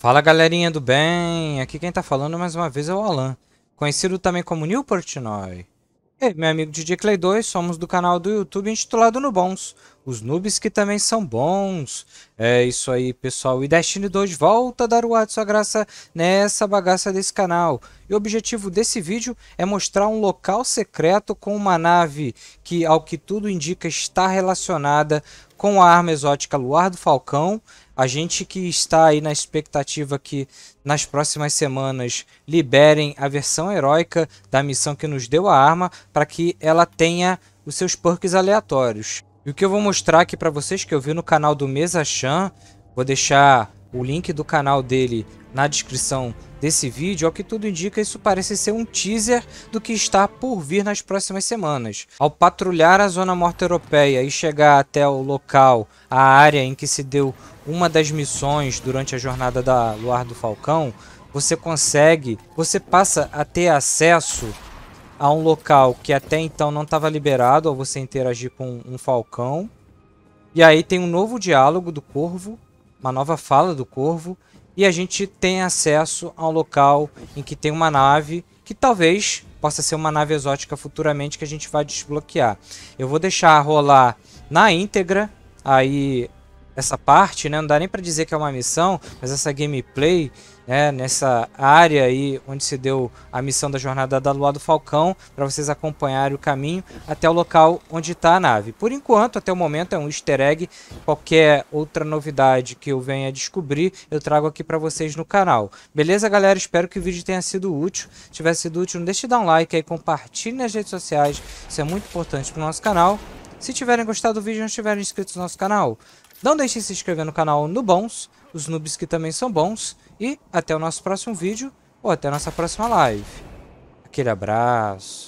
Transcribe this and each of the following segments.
Fala galerinha do bem, aqui quem tá falando mais uma vez é o Alan, conhecido também como Nil Portnoy. E meu amigo DJ Clay 2, somos do canal do YouTube intitulado Nubons, os noobs que também são bons. É isso aí pessoal, e Destiny 2 volta a dar o ar de sua graça nessa bagaça desse canal. E o objetivo desse vídeo é mostrar um local secreto com uma nave que, ao que tudo indica, está relacionada com a arma exótica Luar do Falcão. A gente que está aí na expectativa que nas próximas semanas liberem a versão heróica da missão que nos deu a arma para que ela tenha os seus perks aleatórios. E o que eu vou mostrar aqui para vocês que eu vi no canal do Mesa-chan, vou deixar o link do canal dele na descrição desse vídeo. Ao que tudo indica, isso parece ser um teaser do que está por vir nas próximas semanas. Ao patrulhar a Zona Morta Europeia e chegar até o local, a área em que se deu uma das missões durante a jornada da Luar do Falcão, você passa a ter acesso a um local que até então não estava liberado ao você interagir com um falcão. E aí tem um novo diálogo do Corvo, uma nova fala do Corvo, e a gente tem acesso a um local em que tem uma nave que talvez possa ser uma nave exótica futuramente que a gente vai desbloquear. Eu vou deixar rolar na íntegra aí essa parte, né? Não dá nem para dizer que é uma missão, mas essa gameplay, né? Nessa área aí onde se deu a missão da jornada da Lua do Falcão, para vocês acompanharem o caminho até o local onde está a nave. Por enquanto, até o momento, é um easter egg. Qualquer outra novidade que eu venha descobrir, eu trago aqui para vocês no canal. Beleza, galera? Espero que o vídeo tenha sido útil. Se tiver sido útil, não deixe de dar um like aí, compartilhe nas redes sociais. Isso é muito importante para o nosso canal. Se tiverem gostado do vídeo e não estiverem inscritos no nosso canal, não deixem de se inscrever no canal Nubons, os noobs que também são bons. E até o nosso próximo vídeo ou até a nossa próxima live. Aquele abraço.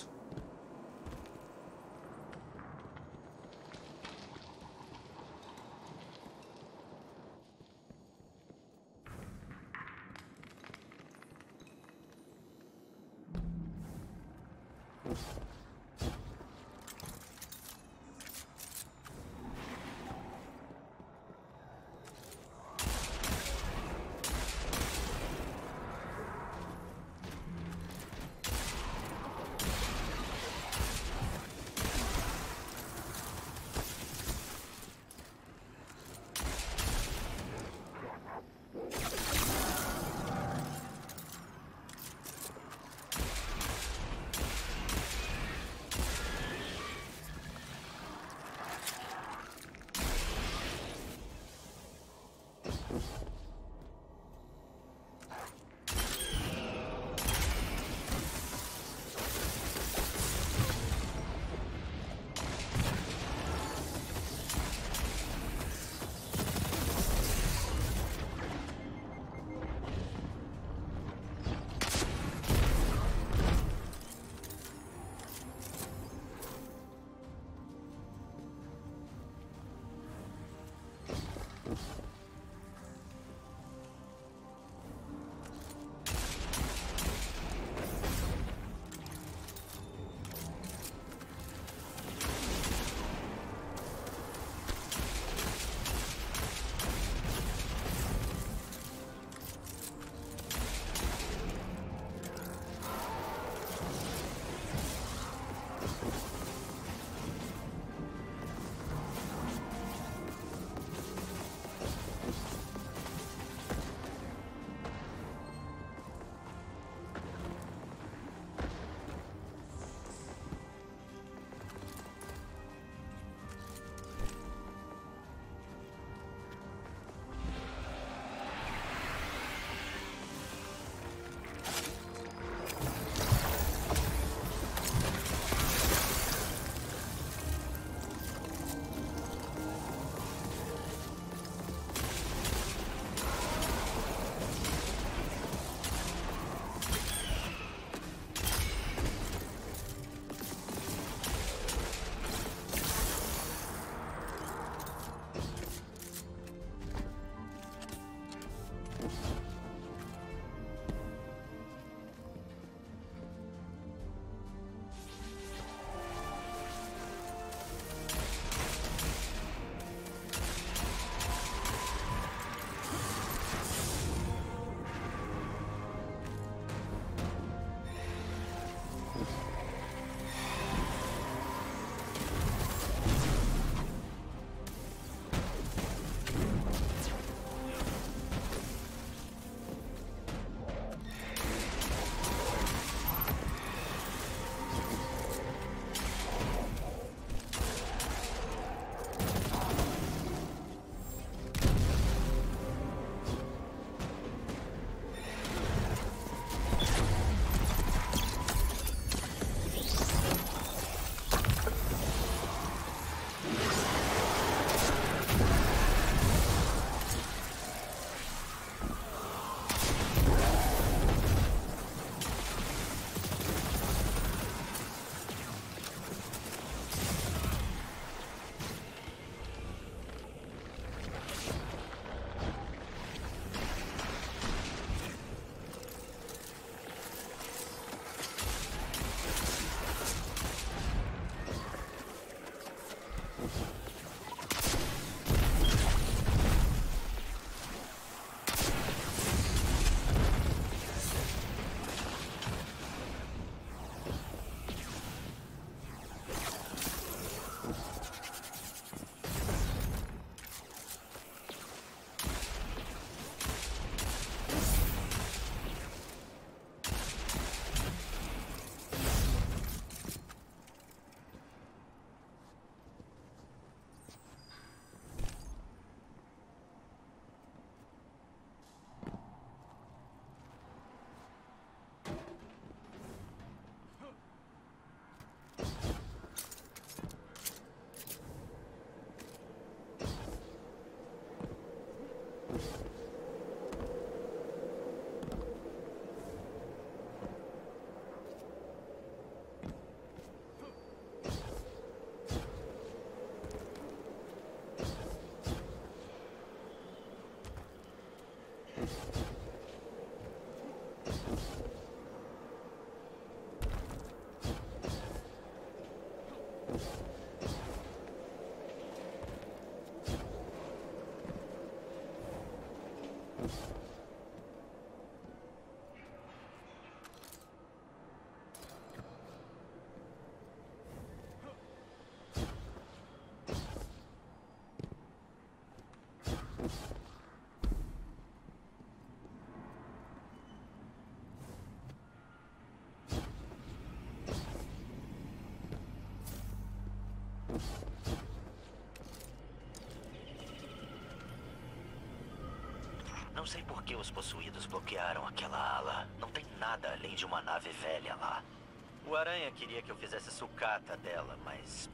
Não sei por que os possuídos bloquearam aquela ala. Não tem nada além de uma nave velha lá. O Aranha queria que eu fizesse sucata dela, mas...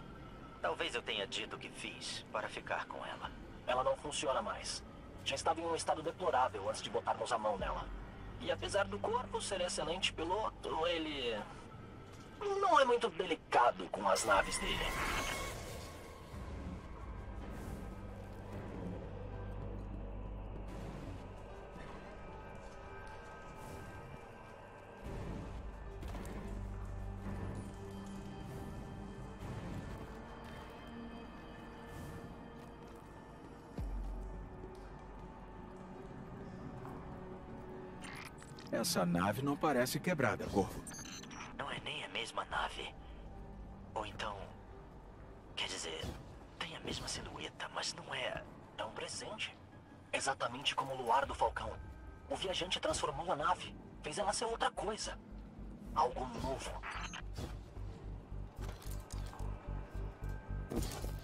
talvez eu tenha dito o que fiz para ficar com ela. Ela não funciona mais. Já estava em um estado deplorável antes de botarmos a mão nela. E apesar do corpo ser excelente piloto, ele... não é muito delicado com as naves dele. Essa nave não parece quebrada, Corvo. Não é nem a mesma nave. Ou então... quer dizer, tem a mesma silhueta, mas não é... É um presente. Exatamente como o luar do Falcão. O viajante transformou a nave. Fez ela ser outra coisa. Algo novo.